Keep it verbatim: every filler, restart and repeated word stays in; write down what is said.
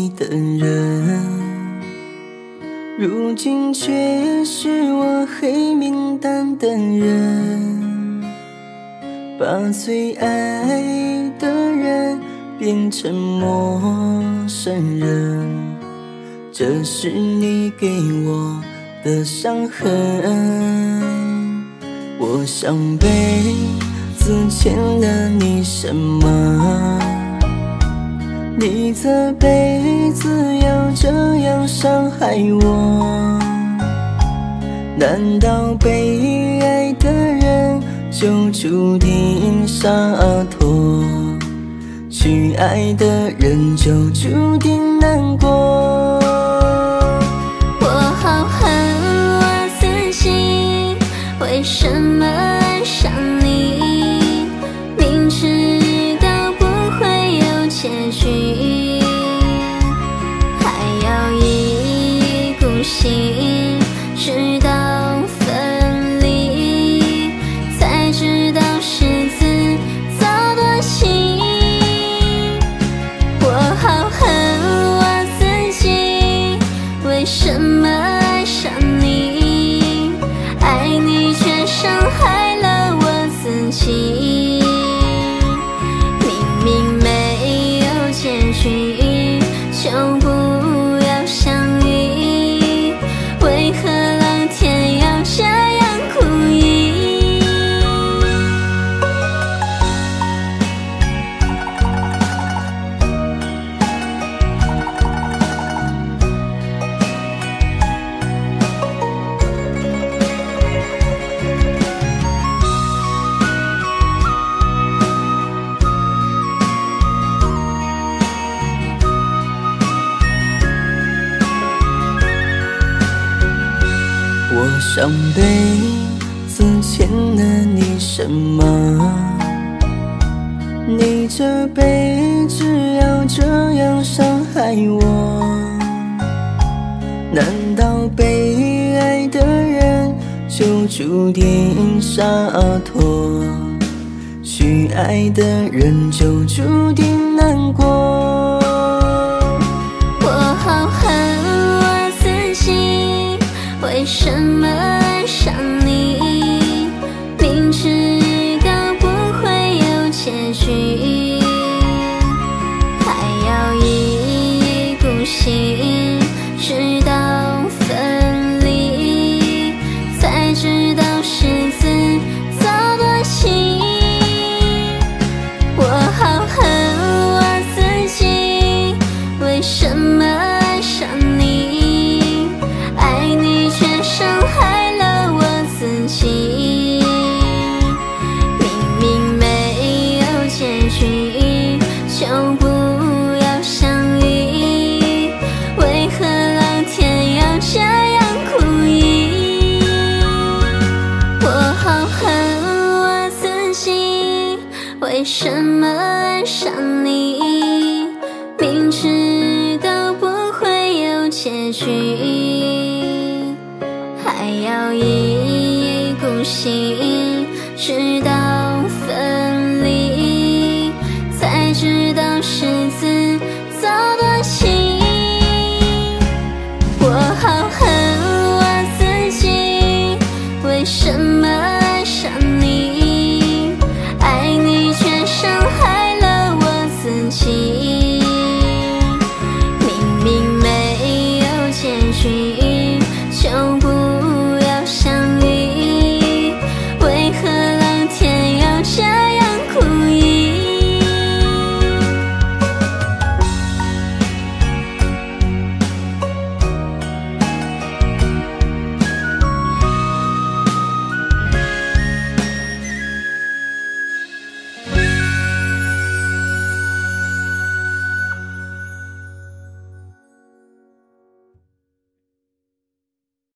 你的人，如今却是我黑名单的人，把最爱的人变成陌生人，这是你给我的伤痕。我想辈子欠了你什么？你这辈子要这样伤害我？难道被爱的人就注定洒脱，去爱的人就注定难过？ 我好恨我自己，为什么爱上你？明知道不会有结局，还要一意孤行，直到分离，才知道是自作多情。我好恨我自己，为什么爱上你？爱你却伤害了我自己。明明没有结局，就不要相遇，为何老天要这样故意？ 我上辈子欠了你什么？你这辈子要这样伤害我？难道被爱的人就注定洒脱，去爱的人就注定难过？ 我好恨我自己，为什么爱上你？明知道不会有结局，还要一意孤行，直到分离，才知道是自作多情。我好恨我自己，为什么爱上你？爱你却伤害了我自己。明明没有结局，就不要相遇，为何老天要这样故意？我好恨我自己，为什么爱上你？明知道不会有结局，